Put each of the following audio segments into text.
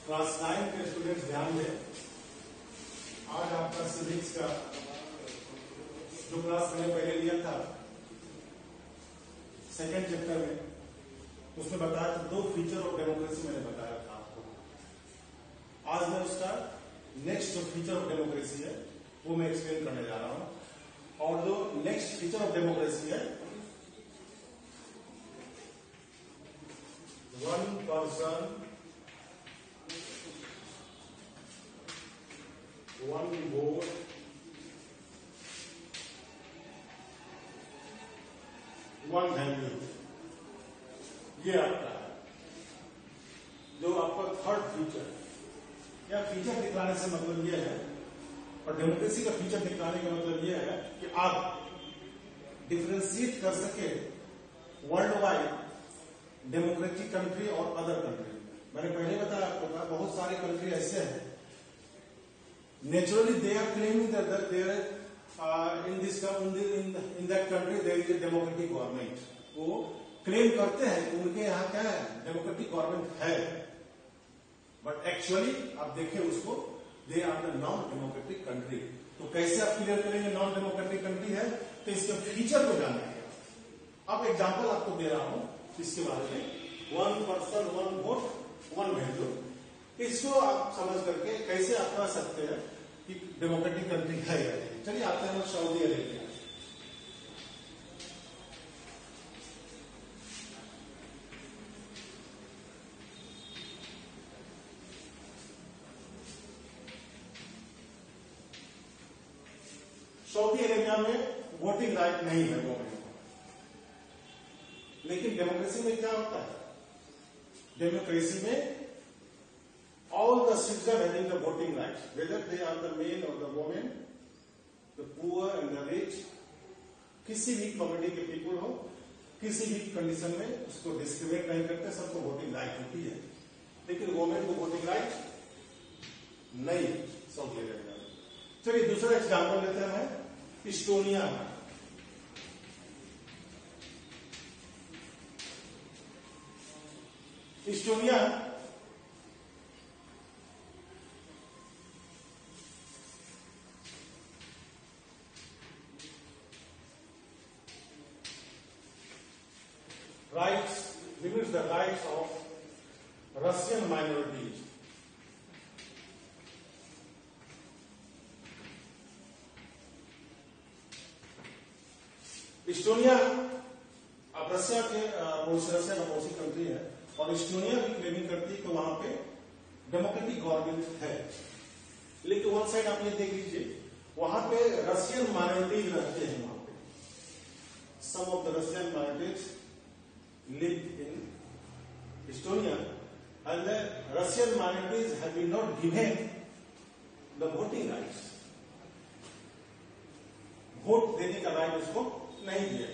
Class 9 के students ध्यान दें। आज आपका सिविक्स का जो क्लास मैंने पहले लिया था सेकेंड चैप्टर में, उसमें बताया था 2 फीचर ऑफ डेमोक्रेसी मैंने बताया था आपको। आज मैं उसका नेक्स्ट जो फीचर ऑफ डेमोक्रेसी है वो मैं एक्सप्लेन करने जा रहा हूं। और जो नेक्स्ट फीचर ऑफ डेमोक्रेसी है, one person one vote one value, ये आपका है जो आपका थर्ड फीचर। या फीचर दिखलाने से मतलब ये है, और डेमोक्रेसी का फीचर दिखलाने का मतलब ये है कि आप डिफरेंशिएट कर सके वर्ल्ड वाइड डेमोक्रेटिक कंट्री और अदर कंट्री। मैंने पहले बताया आपको था बहुत सारे कंट्री ऐसे हैं naturally they are claiming that they are in this in that country there is a democratic government. वो क्लेम करते हैं कि उनके यहाँ क्या है, डेमोक्रेटिक गवर्नमेंट है, बट एक्चुअली आप देखिए उसको they are the non democratic country. तो कैसे आप क्लियर करेंगे नॉन डेमोक्रेटिक कंट्री है? तो इसके फीचर को जानेंगे। अब एग्जांपल आपको दे रहा हूं इसके बारे में, one person one vote one value. इसको आप समझ करके कैसे आप कह सकते हैं कि डेमोक्रेटिक कंट्री है या नहीं। चलिए आते हैं सऊदी अरेबिया। सऊदी अरेबिया में वोटिंग राइट नहीं है गवर्नमेंट को, लेकिन डेमोक्रेसी में क्या होता है? डेमोक्रेसी में all the citizens having the voting rights, whether they are the male or the woman, the poor and the rich, किसी भी कम्युनिटी के पीपल हो, किसी भी कंडीशन में उसको डिस्क्रिमिनेट नहीं करते, सबको वोटिंग राइट होती है। लेकिन गवर्नमेंट को वोटिंग राइट नहीं सऊदी अरेबिया में। चलिए दूसरा एग्जाम्पल लेते हैं Estonia. Estonia rights limits the rights of Russian minorities. Estonia अब रशिया का पड़ोसी कंट्री है, और इस्टोनिया भी क्लेमिंग करती है कि वहां पे डेमोक्रेटिक गवर्नमेंट है। लेकिन वन साइड आप ये देख लीजिए, वहां पे रशियन माइनॉरिटीज रहते हैं। वहां पे some of the Russian minorities live in Estonia, and the Russian minorities have been not given the voting rights. Vote देने का राइट उसको नहीं दिया,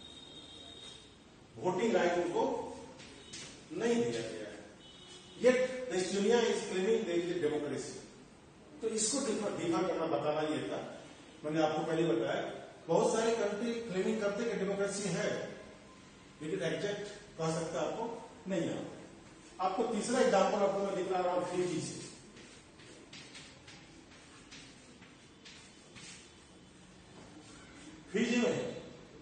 वोटिंग राइट उनको नहीं दिया गया है। Yet the Estonia is claiming there is a democracy. तो इसको डिफर करना बताना ये था। मैंने आपको पहले बताया बहुत सारे कंट्री क्लेमिंग करते कि डेमोक्रेसी है, लेकिन एग्जैक्ट कह सकते आपको नहीं है। आपको तीसरा एग्जाम्पल आपको मैं दिखा रहा हूं फिजी से। फिजी में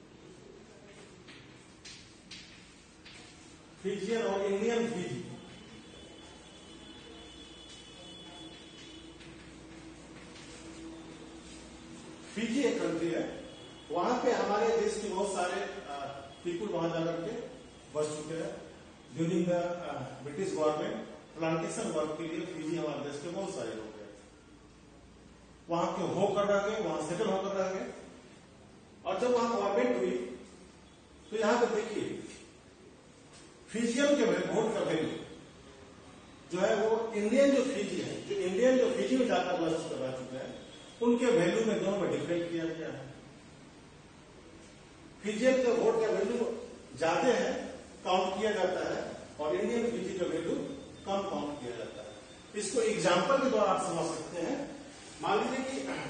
फिजियन और इंडियन फिजी, फिजी एक कंट्री है। वहां पे हमारे देश के बहुत सारे पीपुल वहां जाकर के बस चुके हैं। During the British government plantation work के लिए फिजी हमारे देश के बहुत सारे लोग गए, वहां के होकर रह गए, वहां सेटल होकर रह गए। और जब वहां गवर्नमेंट हुई तो यहां पर देखिए फिजियन के वोट का वैल्यू जो है वो इंडियन जो फिजी है, जो इंडियन जो फिजी में जाकर बस करवा चुके हैं, उनके वैल्यू में दोनों में डिफरेंट किया गया है। फिजियन के वोट का वैल्यू ज्यादा है, काउंट किया जाता है, और इंडियन फिजी का वैल्यू कम काउंट किया जाता है। इसको एग्जाम्पल के द्वारा आप समझ सकते हैं। मान लीजिए कि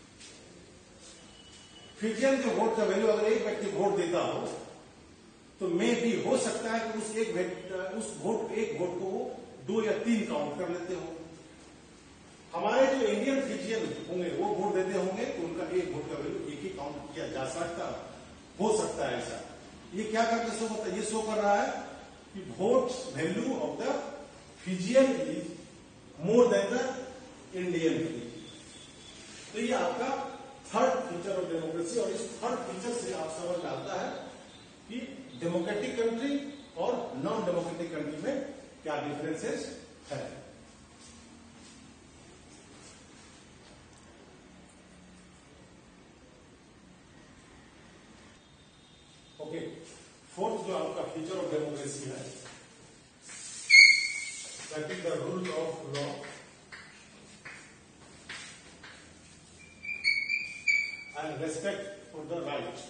फिजियन के वोट का वैल्यू अगर एक व्यक्ति वोट देता हो तो मे भी हो सकता है कि उस एक वोट को वो 2 या 3 काउंट कर लेते होंगे। हमारे जो इंडियन फिजियन होंगे वो वोट देते होंगे तो उनका एक वोट का वैल्यू एक ही काउंट किया जा सकता हो सकता है ऐसा। ये क्या करके शो करता है? ये शो कर रहा है कि vote value of the Fijian is more than the Indian Fijian. तो ये आपका थर्ड फीचर ऑफ डेमोक्रेसी, और इस थर्ड फीचर से आप समझ आता है कि डेमोक्रेटिक कंट्री और नॉन डेमोक्रेटिक कंट्री में क्या डिफरेंसेस है। ओके, फोर्थ जो आपका फीचर ऑफ डेमोक्रेसी है that is the rule of law and respect for the right.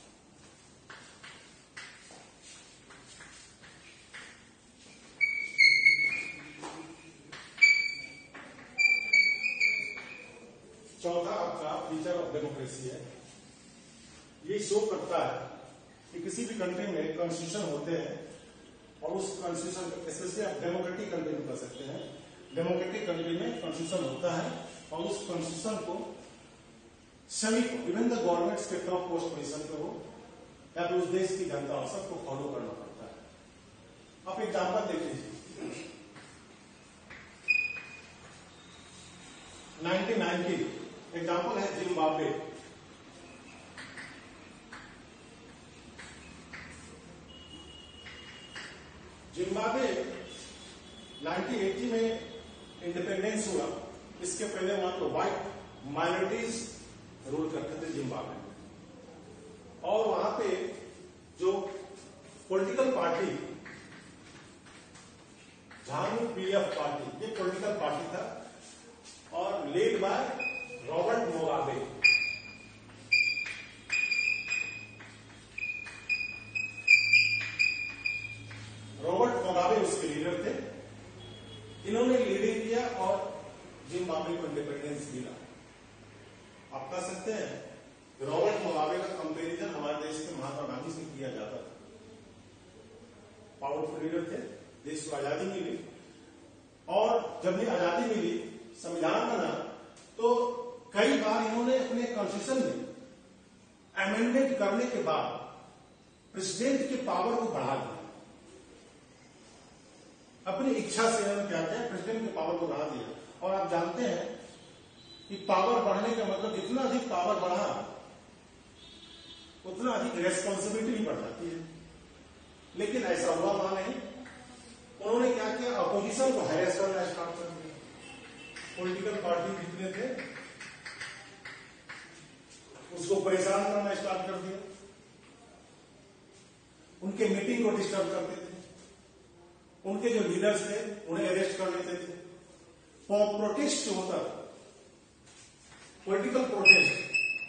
चौथा आपका फीचर ऑफ डेमोक्रेसी है, ये शो करता है कि किसी भी कंट्री में कॉन्स्टिट्यूशन होते हैं और उस कॉन्स्टिट्यूशन, स्पेशली आप डेमोक्रेटिक कंट्री में कर सकते हैं, डेमोक्रेटिक कंट्री में कॉन्स्टिट्यूशन होता है और उस कॉन्स्टिट्यूशन को सभी को, इवन द गवर्नमेंट्स के टॉप पोस्ट पोजिशन पे हो या फिर उस देश की जनता हो, सबको फॉलो करना पड़ता है। आप एग्जाम्पल देख लीजिए, 1990 एग्जाम्पल है जिम्बाब्वे। जिम्बाब्वे 1980 में इंडिपेंडेंस हुआ, इसके पहले वहां तो व्हाइट माइनॉरिटीज रूल करते थे जिम्बाब्वे में, और वहां पे जो political party ZANU PF party, ये पॉलिटिकल पार्टी था और led by Robert Mugabe. Robert Mugabe उसके लीडर थे। इन्होंने लीडिंग किया और जिम्बाब्वे को इंडिपेंडेंस मिला। आप कह सकते हैं रॉबर्ट मोगाबे का कंपैरिजन हमारे देश के महात्मा गांधी से किया जाता था। पावरफुल लीडर थे, देश को आजादी मिली, और जब भी आजादी मिली, संविधान बना, तो कई बार इन्होंने अपने कॉन्स्टिट्यूशन में अमेंडमेंट करने के बाद प्रेसिडेंट के पावर को बढ़ा दिया। अपनी इच्छा से इन्होंने क्या किया, प्रेसिडेंट के पावर को बढ़ा दिया। और आप जानते हैं कि पावर बढ़ने का मतलब जितना अधिक पावर बढ़ा उतना अधिक रेस्पॉन्सिबिलिटी भी बढ़ जाती है। लेकिन ऐसा हुआ वहां नहीं। उन्होंने क्या किया, अपोजिशन को हैरेस करना स्टार्ट कर दिया। पॉलिटिकल पार्टी जितने थे उसको परेशान करना स्टार्ट कर दिया, उनके मीटिंग को डिस्टर्ब करते थे, उनके जो लीडर्स थे उन्हें अरेस्ट कर लेते थे। प्रोटेस्ट जो होता था, पॉलिटिकल प्रोटेस्ट,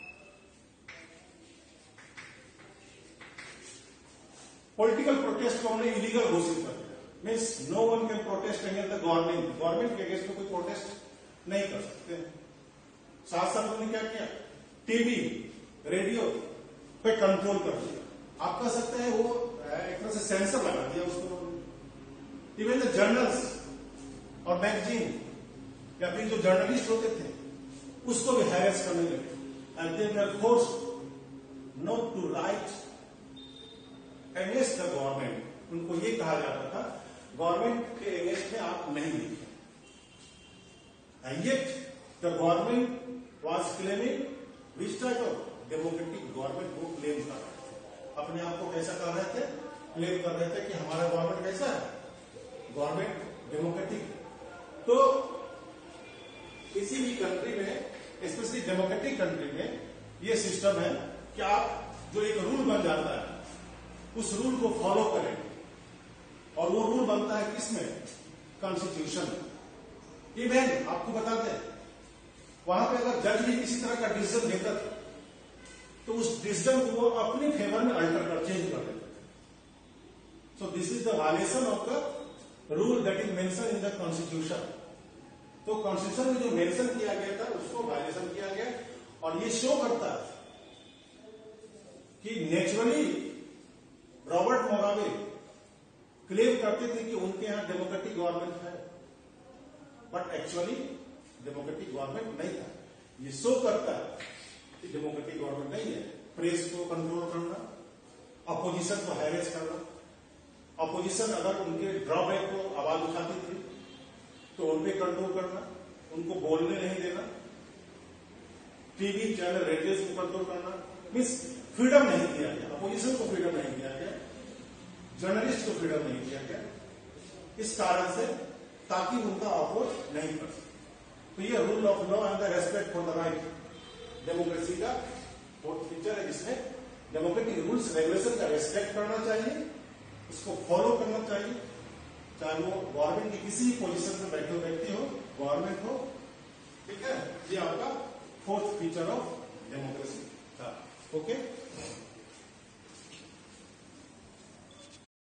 पॉलिटिकल प्रोटेस्ट को हमने इलीगल घोषित कर दिया। Means no one can protest against the government. Government के अगेंस्ट में कोई प्रोटेस्ट नहीं कर सकते। साथ साथ उन्होंने क्या किया, टीवी रेडियो पे कंट्रोल कर दिया। आप कह सकते हैं वो एक तरह से सेंसर लगा दिया उसको। इवन द जर्नल्स और मैगजीन या फिर जो जर्नलिस्ट होते थे उसको भी हैरेस करने लगे। And they were forced not to write against the government. उनको ये कहा जाता था गवर्नमेंट के अगेंस्ट में आप नहीं लिखें। And yet the government was claiming which type of democratic government वो क्लेम कर रहे थे। अपने आप को कैसा कर रहे थे, क्लेम कर रहे थे कि हमारा गवर्नमेंट कैसा है, गवर्नमेंट डेमोक्रेटिक। तो किसी भी कंट्री में, स्पेशली डेमोक्रेटिक कंट्री में, ये सिस्टम है कि आप जो एक रूल बन जाता है उस रूल को फॉलो करें। और वो रूल बनता है किसमें, कॉन्स्टिट्यूशन। इवन आपको बता दें, वहां पे अगर जज भी किसी तरह का डिसीजन लेता था तो उस डिसीजन को वो अपने फेवर में अल्टर कर, चेंज कर देते थे। So this is the violation of the rule that is mention in the constitution. तो कॉन्स्टिट्यूशन में जो मेंशन किया गया था उसको वायलेशन किया गया। और ये शो करता है कि नेचुरली रॉबर्ट मोगाबे क्लेम करते थे कि उनके यहाँ डेमोक्रेटिक गवर्नमेंट है, बट एक्चुअली डेमोक्रेटिक गवर्नमेंट नहीं था। ये शो करता है कि डेमोक्रेटिक गवर्नमेंट नहीं है। प्रेस को कंट्रोल करना, अपोजिशन को हैरेस करना, अपोजिशन अगर उनके ड्रॉबैक को आवाज उठाती थी तो उन पे कंट्रोल करना, उनको बोलने नहीं देना, टीवी चैनल रेडियो को कंट्रोल करना, मीन्स फ्रीडम नहीं दिया गया, अपोजिशन को फ्रीडम नहीं दिया गया, जर्नलिस्ट को फ्रीडम नहीं दिया गया, इस कारण से ताकि उनका अपोज नहीं कर सके। तो ये rule of law and the respect for the right democracy का फोर्थ फीचर है, जिसमें डेमोक्रेटिक रूल्स रेगुलेशन का रेस्पेक्ट करना चाहिए, उसको फॉलो करना चाहिए, चाहे वो गवर्नमेंट की किसी पोजीशन में बैठे हुए व्यक्ति हो, गवर्नमेंट हो, ठीक है। ये आपका फोर्थ फीचर ऑफ डेमोक्रेसी था। ओके।